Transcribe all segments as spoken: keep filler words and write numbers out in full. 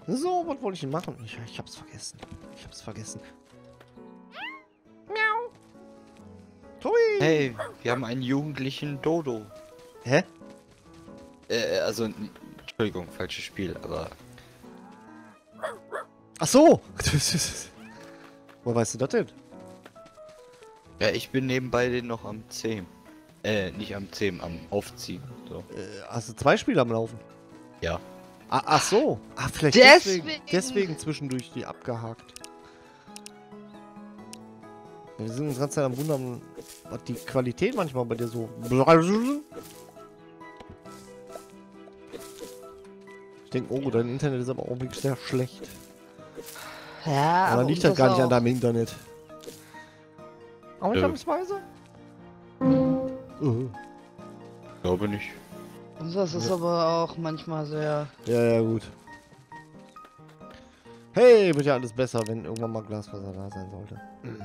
So, was wollte ich denn machen? Ich, ich hab's vergessen. Ich hab's vergessen. Miau. Tobi. Hey, wir haben einen jugendlichen Dodo. Hä? Äh, also, n- Entschuldigung, falsches Spiel, aber... Ach so. Wo weißt du das denn? Ja, ich bin nebenbei den noch am Zähmen. Äh, nicht am Zähmen, am Aufziehen. So. Äh, hast du zwei Spiele am Laufen? Ja. Ah, ach so. Ah, vielleicht Deswegen. deswegen, deswegen zwischendurch die abgehakt. Wir sind uns die ganze Zeit am Wundern, was die Qualität manchmal bei dir so... Ich denke, oh, dein Internet ist aber auch wirklich sehr schlecht. Ja, Aber aber dann liegt das unseres gar nicht an auch. deinem Internet. Nö. Ausnahmsweise? Uh. Glaube nicht. Unseres ist Ja. aber auch manchmal sehr... Ja, ja, gut. Hey, wird ja alles besser, wenn irgendwann mal Glasfaser da sein sollte.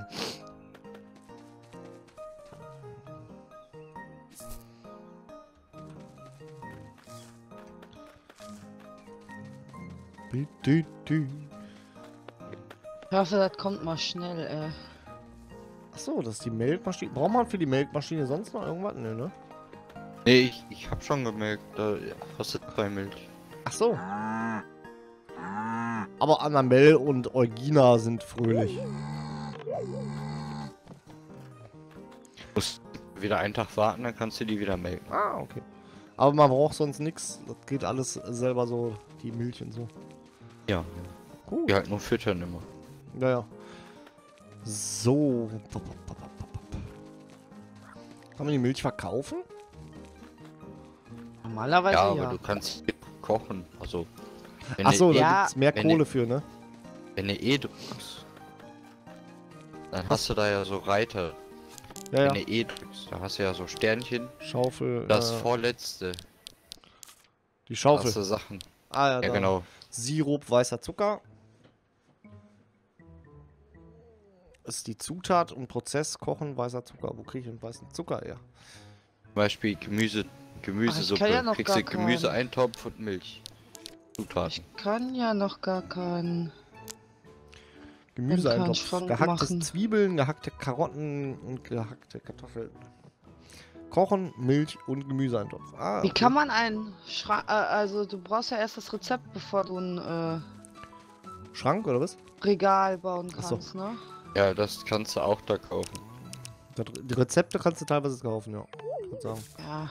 Ich hoffe, das kommt mal schnell, ey. Achso, das ist die Melkmaschine. Braucht man für die Melkmaschine sonst noch irgendwas? Nö, ne? Nee, ich, ich hab schon gemerkt, da hast du zwei Milch. Ach so. Aber Annabelle und Eugina sind fröhlich. Musst wieder einen Tag warten, dann kannst du die wieder melken. Ah, okay. Aber man braucht sonst nichts. Das geht alles selber so, die Milch und so. Ja, Cool. die halt nur füttern immer. Ja, ja. So. Kann man die Milch verkaufen? Normalerweise Ja, ja. aber du kannst kochen, also... Wenn Ach so, du, da Ja, gibt's mehr wenn Kohle ihr- für, ne? wenn du eh drückst, dann hast du da ja so Reiter. Ja, ja. Wenn du eh drückst, da hast du ja so Sternchen. Schaufel. Das äh, vorletzte, die hast Schaufel. du Sachen. Ah, ja, Ja, da. genau. Sirup, weißer Zucker. Ist die Zutat und Prozess kochen, weißer Zucker. Wo kriege ich den weißen Zucker her? Zum Beispiel Gemüse, Gemüsesuppe. kann ja noch Kriegst du gar Gemüseeintopf und Milch. Zutaten. Ich kann ja noch gar keinen... Gemüseeintopf. Schrank Gehacktes machen. Zwiebeln, gehackte Karotten und gehackte Kartoffeln. Kochen, Milch und Gemüseeintopf. Ah, Wie okay. kann man einen Schrank... Äh, also du brauchst ja erst das Rezept, bevor du ein äh, Schrank oder was? Regal bauen Ach so. kannst, ne? Ja, das kannst du auch da kaufen. Das- Die Rezepte kannst du teilweise kaufen, ja. Ich würde sagen. Ja.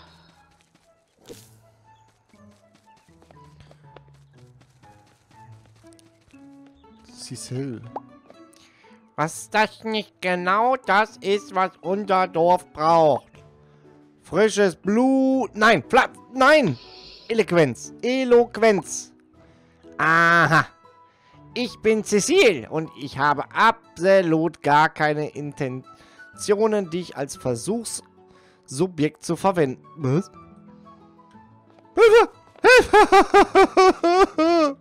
Cecil. Was das nicht genau das ist, was unser Dorf braucht. Frisches Blut. Nein, Fla nein. Eloquenz. Eloquenz. Aha. Ich bin Cecil und ich habe absolut gar keine Intentionen, dich als Versuchsobjekt zu verwenden. Was? Hilfe! Hilfe!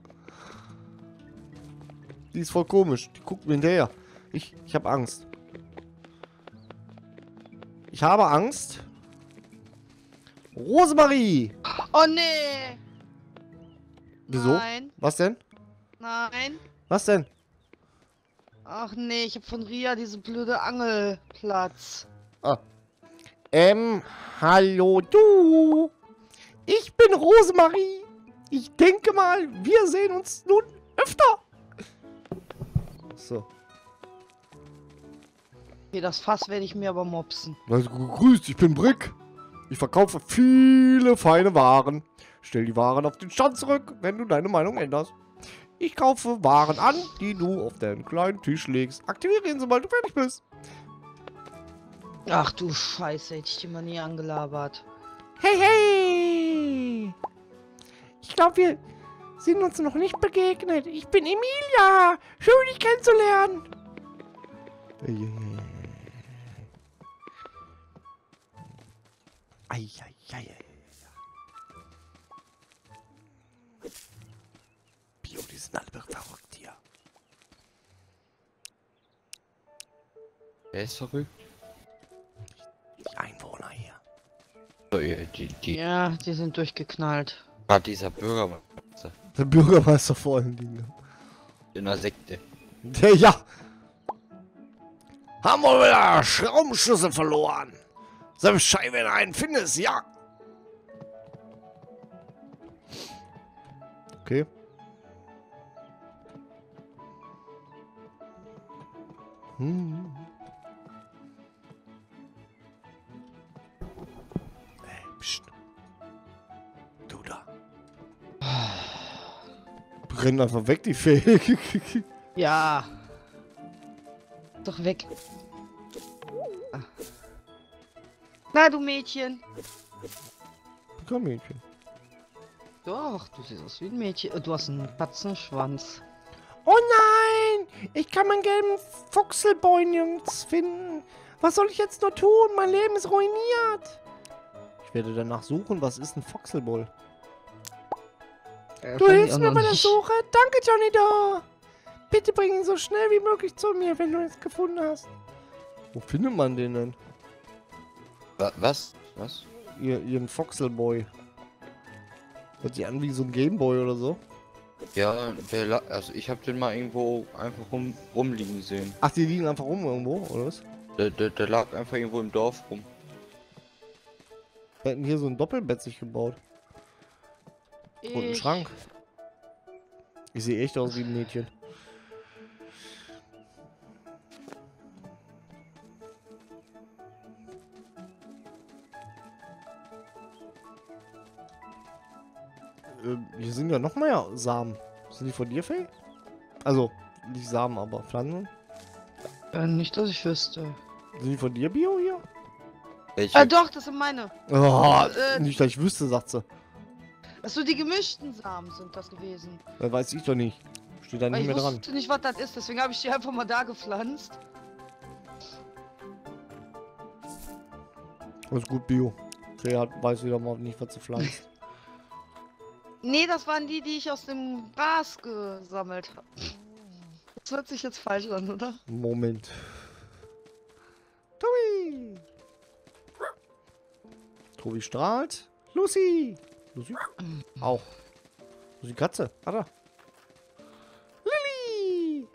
Die ist voll komisch. Die guckt mir hinterher. Ich, ich habe Angst. Ich habe Angst. Rosemarie! Oh nee! Wieso? Nein, Was denn? nein. Was denn? Ach nee, ich habe von Ria diese blöde Angelplatz. Ah. Ähm, hallo du. Ich bin Rosemarie. Ich denke mal, wir sehen uns nun öfter. So. Okay, das Fass werde ich mir aber mopsen. Also, grüßt, ich bin Brick. Ich verkaufe viele feine Waren. Stell die Waren auf den Stand zurück, wenn du deine Meinung änderst. Ich kaufe Waren an, die du auf deinen kleinen Tisch legst. Aktiviere ihn, sobald du fertig bist. Ach du Scheiße, hätte ich die mal nie angelabert. Hey, hey! Ich glaube, wir sind uns noch nicht begegnet. Ich bin Emilia. Schön, dich kennenzulernen. Ei, ei, ei, ei. Bio, die sind alle verrückt hier. Wer ist verrückt? Die Einwohner hier. So, die, die, Ja, die sind durchgeknallt. gerade dieser Bürgermeister Der Bürgermeister vor allen Dingen. In einer Sekte. Der, ja. Haben wir wieder Schraubenschlüssel verloren. Sag Bescheid, wenn du einen findest, ja. Okay. Hm. Hey, pst. Du da. Rennen einfach weg, die Fee. Ja. Doch weg. Ah. Na, du Mädchen. Komm, Mädchen. Doch, du siehst aus wie ein Mädchen. Du hast einen Katzenschwanz. Oh nein! Ich kann meinen gelben Fuchselboy nirgends finden. Was soll ich jetzt nur tun? Mein Leben ist ruiniert. Ich werde danach suchen. Was ist ein Foxelboy? Äh, Du fand ich hilfst auch mir noch bei der nicht. Suche. Danke, Johnny Da. Bitte bring ihn so schnell wie möglich zu mir, wenn du es gefunden hast. Wo findet man den denn? Wa was? Was? Ihr, ihren Foxelboy. Hört sich an wie so ein Gameboy oder so. Ja, der la also ich habe den mal irgendwo einfach rum rumliegen sehen. Ach, die liegen einfach rum irgendwo, oder was? Der, der, der lag einfach irgendwo im Dorf rum. Wir hätten hier so ein Doppelbett sich gebaut. Und einen Ich- Schrank. Ich sehe echt aus wie ein Mädchen. Ähm, hier sind ja noch mehr Samen. Sind die von dir, Faye? Also, nicht Samen, aber Pflanzen. Äh, nicht, dass ich wüsste. Sind die von dir, Bio, hier? Welche? Ah, doch, das sind meine. Oh, Äh, nicht, dass ich wüsste, sagt sie. Achso, die gemischten Samen sind das gewesen. Das weiß ich doch nicht. Steht da Weil nicht ich mehr dran. wusste nicht, was das ist, deswegen habe ich die einfach mal da gepflanzt. Alles gut, Bio. Faye hat, weiß wieder mal nicht, was sie pflanzt. Nee, das waren die, die ich aus dem Gras gesammelt habe. Das hört sich jetzt falsch an, oder? Moment. Tobi! Tobi strahlt. Lucy! Lucy? Auch. Lucy Katze. Hat er. Lilly!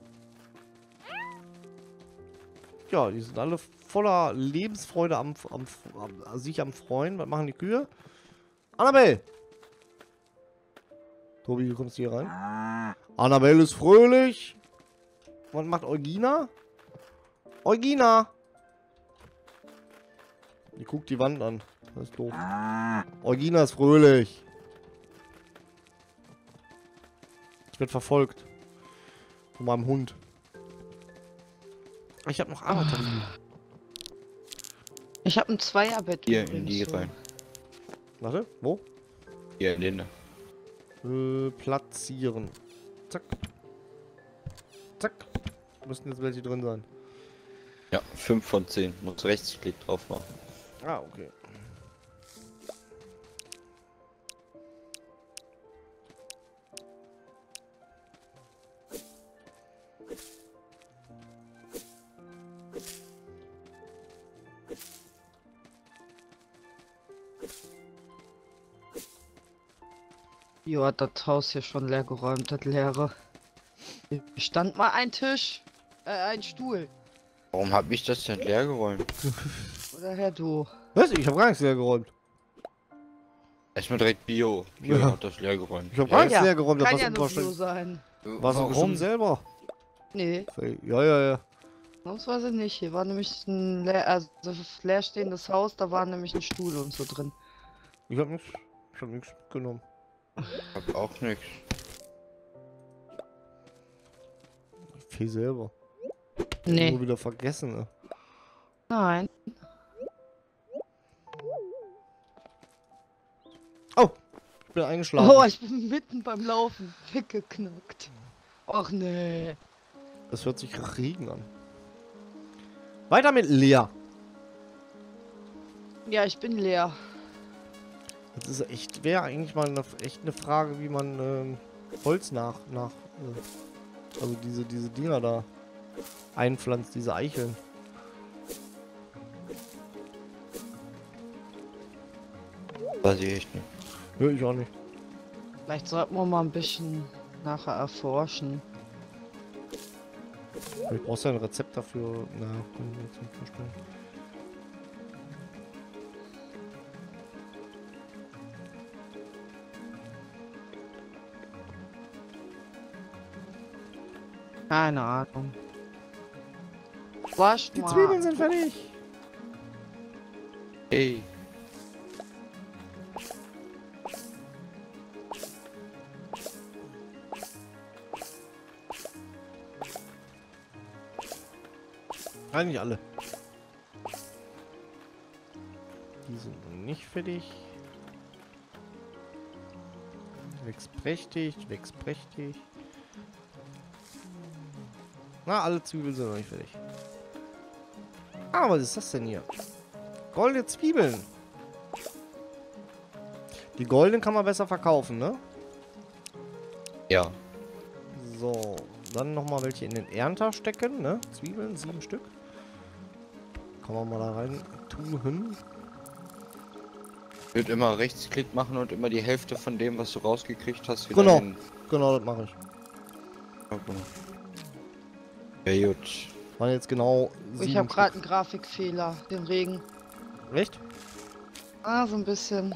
Ja, die sind alle voller Lebensfreude am, am, am sich am Freuen. Was machen die Kühe? Annabelle! Tobi, wie kommst du hier rein? Annabelle ist fröhlich. Was macht Eugina? Eugina! Die guckt die Wand an. Das ist doof. Eugina ist fröhlich. Ich werde verfolgt. Von meinem Hund. Ich habe noch Arbeiterlieben. Ich habe ein Zweierbett. Hier in übrigens, die so. rein. Warte, wo? Hier in den. Äh, platzieren. Zack. Zack. Müssten jetzt welche drin sein. Ja, fünf von zehn. Muss Rechtsklick drauf machen. Ah, okay. Jo, hat das Haus hier schon leer geräumt, das leere. Hier stand mal ein Tisch, äh, ein Stuhl. Warum habe ich das denn leer geräumt? Oder Herr du. Was? Ich habe gar nichts leer geräumt. Erstmal direkt Bio. Bio Ja. hat das leer geräumt. Ich habe gar nichts Ja, leer geräumt. Kann Das ja war nur wahrscheinlich- so sein. Warst du Warum? bestimmt selber. Nee, Ja, ja, ja. sonst weiß ich nicht. Hier war nämlich ein leer, also leerstehendes Haus, da war nämlich ein Stuhl und so drin. Ich habe nichts. Ich habe nichts genommen. Hab auch nichts. Viel selber. Nee. Nur wieder vergessen. Ne? Nein. Oh, ich bin eingeschlafen. Oh, ich bin mitten beim Laufen weggeknackt. Och nee. Es hört sich nach Regen an. Weiter mit Lea. Ja, ich bin leer. Das ist echt, wäre eigentlich mal eine, echt eine Frage, wie man ähm, Holz nach, nach, äh, also diese, diese Dinger da einpflanzt, diese Eicheln. Weiß ich echt nicht. Hör ich auch nicht. Vielleicht sollten wir mal ein bisschen nachher erforschen. Ich brauchst ja ein Rezept dafür. Na, kann ich mir jetzt nicht vorstellen. Keine Ahnung. Wascht Die mal. Zwiebeln sind fertig. Ey. Eigentlich alle. Die sind noch nicht fertig. Wächst prächtig, wächst prächtig. Na, alle Zwiebeln sind noch nicht fertig. Ah, was ist das denn hier? Goldene Zwiebeln. Die goldenen kann man besser verkaufen, ne? Ja. So, dann nochmal welche in den Ernter stecken, ne? Zwiebeln, sieben Stück. Kann man mal da rein tun. Ich würde immer Rechtsklick machen und immer die Hälfte von dem, was du rausgekriegt hast, Genau. in... Genau, das mache ich. Ja, gut. Waren jetzt genau Ich sieben habe gerade Stück. einen Grafikfehler. Den Regen. Echt? Ah, so ein bisschen.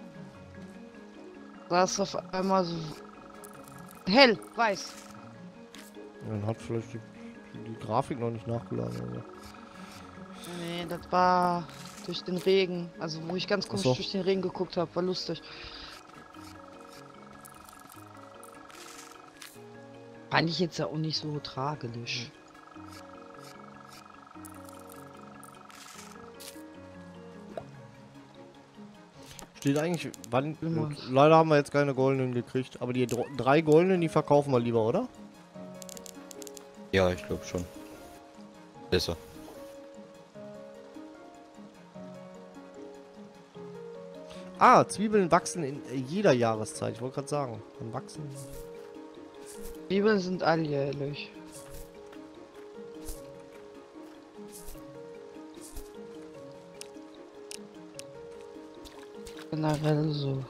Da ist auf einmal so hell, weiß. Dann hat vielleicht die, die Grafik noch nicht nachgeladen. Oder? Nee, das war durch den Regen. Also wo ich ganz komisch so. durch den Regen geguckt habe, war lustig. Fand ich jetzt ja auch nicht so tragisch. Steht eigentlich, wann? Immer. Leider haben wir jetzt keine goldenen gekriegt, aber die dr- drei goldenen, die verkaufen wir lieber, oder? Ja, ich glaube schon. Besser. Ah, Zwiebeln wachsen in jeder Jahreszeit. Ich wollte gerade sagen, dann wachsen. Zwiebeln sind alljährlich. Generell so.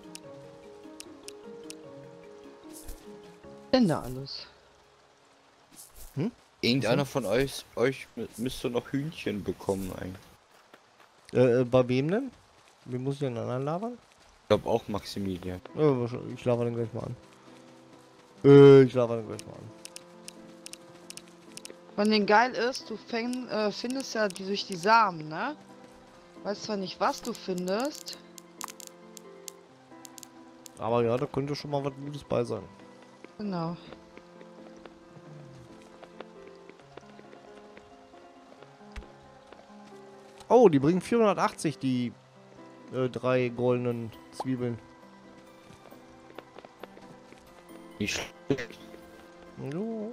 Denn da alles. Irgendeiner von euch, euch mü- müsste noch Hühnchen bekommen eigentlich. Äh, äh, bei wem denn? Wie muss ich den anderen labern? Ich glaube auch Maximilian. Ja, wahrscheinlich- ich laber den gleich mal an. Äh, ich laber den gleich mal an. Was den geil ist, du fäng, äh, findest ja die durch die Samen, ne? Weißt zwar nicht, was du findest. Aber ja, da könnte schon mal was Gutes bei sein. Genau. Oh, die bringen vierhundertachtzig, die äh, drei goldenen Zwiebeln. Nicht schlecht. Jo.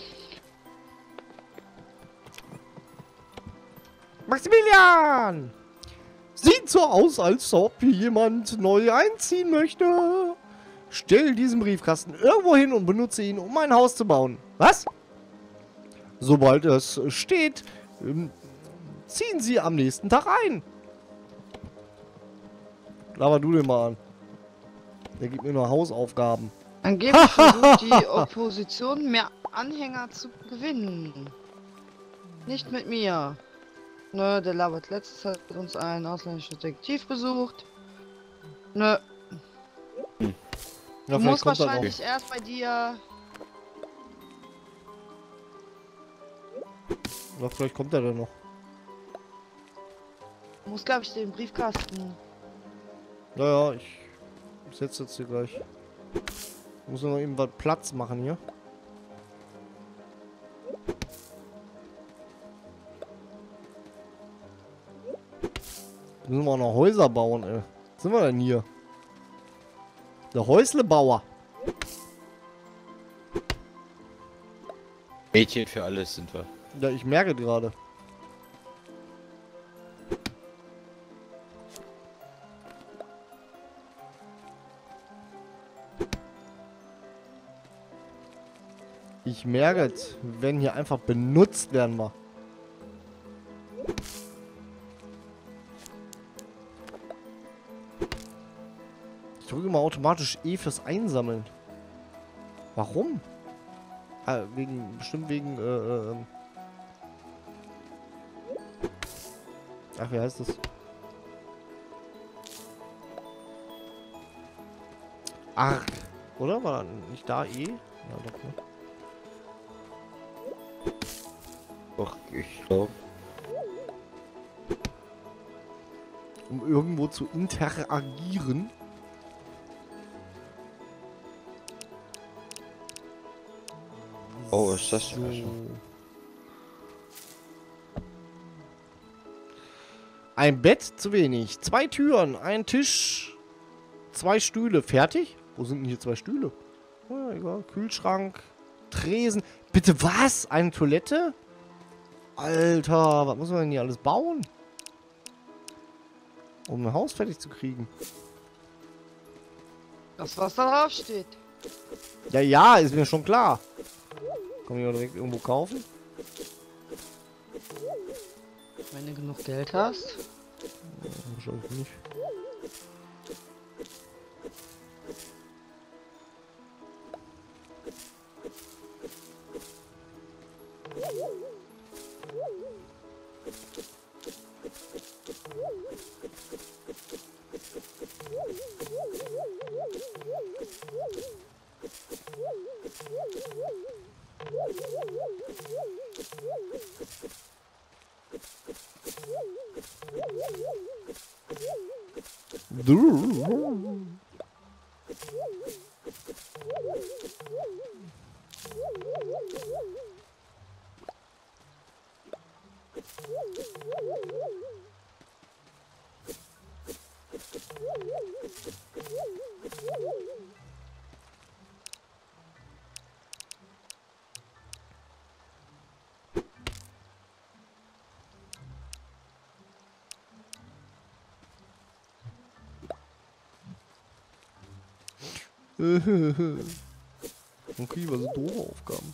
Maximilian! Sieht so aus, als ob hier jemand neu einziehen möchte. Stell diesen Briefkasten irgendwo hin und benutze ihn, um ein Haus zu bauen. Was? Sobald es steht, ähm, ziehen Sie am nächsten Tag ein. Laber du den mal an. Der gibt mir nur Hausaufgaben. Angeblich versucht die Opposition mehr Anhänger zu gewinnen. Nicht mit mir. Nö, der labert letztes hat uns ein ausländischer Detektiv besucht. Nö, Ja, du vielleicht musst kommt er noch. wahrscheinlich erst bei dir. Ja, vielleicht kommt er dann noch. Du musst, glaube ich, den Briefkasten. Ja, ja, ich setze jetzt hier gleich. Ich muss noch eben was Platz machen hier. Müssen wir auch noch Häuser bauen, ey. Was sind wir denn hier? Der Häuslebauer. Mädchen für alles sind wir. Ja, ich merke gerade. Ich merke es, wenn hier einfach benutzt werden wir. Ich drücke mal immer automatisch E fürs Einsammeln. Warum? Ah, wegen, bestimmt wegen, äh, äh, ähm. Ach, wie heißt das? Ach, oder? War nicht da E? Ja, doch, ne? Doch, ich glaube. Um irgendwo zu interagieren. Oh, was ist das So. denn? Ein Bett zu wenig. Zwei Türen, ein Tisch, zwei Stühle. Fertig? Wo sind denn hier zwei Stühle? Ah, egal. Kühlschrank, Tresen. Bitte was? Eine Toilette? Alter, was muss man denn hier alles bauen? Um ein Haus fertig zu kriegen. Das, was da drauf steht. Ja, ja, ist mir schon klar. Kann ich auch direkt irgendwo kaufen? Wenn du genug Geld hast. Ja, wahrscheinlich nicht. Okay, was sind doofe Aufgaben?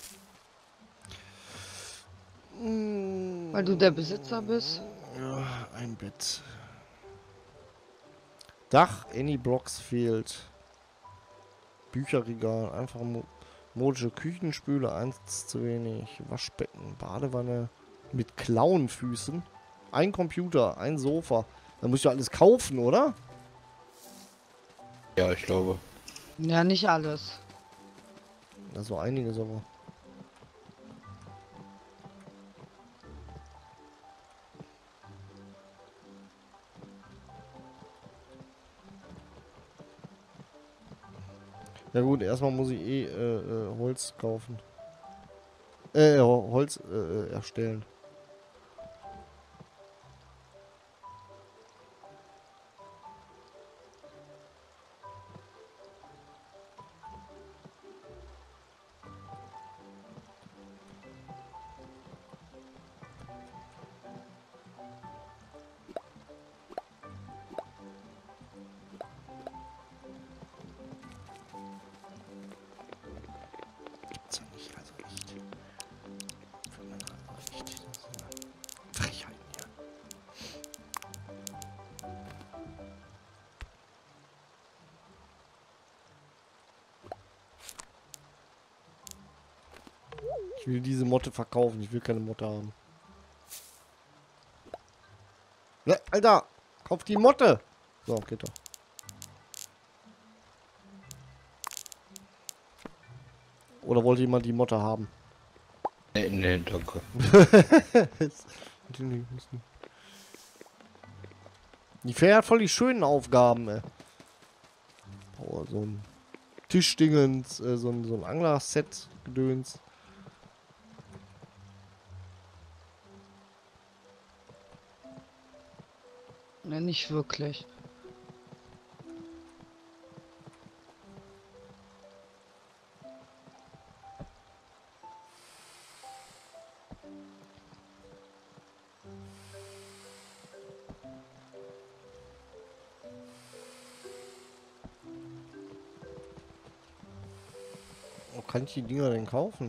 Weil du der Besitzer bist. Ja, ein Bett. Dach, Any Blocks fehlt. Bücherregal, einfach mo modische Küchenspüle, eins zu wenig. Waschbecken, Badewanne mit Klauenfüßen. Ein Computer, ein Sofa. Da muss ich ja alles kaufen, oder? Ja, ich glaube. Ja, nicht alles. Das war einiges aber. Ja gut, erstmal muss ich eh äh, äh, Holz kaufen. Äh, Holz äh, erstellen. Gibt's ja nicht, also echt. Für meine also echt. Das ist eine Frechheit hier. Ich will diese Motte verkaufen, ich will keine Motte haben. Ne, Alter! Kauf die Motte! So, geht doch. Oder wollte jemand die Motte haben? Nee, nee, danke. Die Fähr hat voll die schönen Aufgaben, ey. Oh, so ein Tischdingens, äh, so ein, so ein Angler-Set-Gedöns. Ne, nicht wirklich. Wo kann ich die Dinger denn kaufen?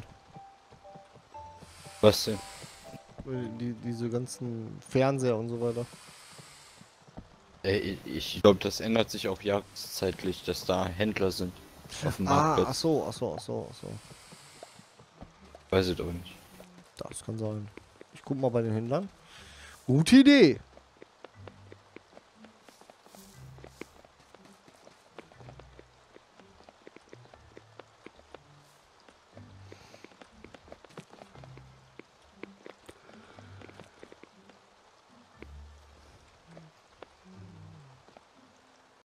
Was denn? Die, diese ganzen Fernseher und so weiter. Äh, ich glaube, das ändert sich auch jahreszeitlich, dass da Händler sind auf dem Ah, ach Marktplatz. so, ach so, ach so, ach so. Weiß ich doch nicht. Das kann sein. Ich guck mal bei den Händlern. Gute Idee.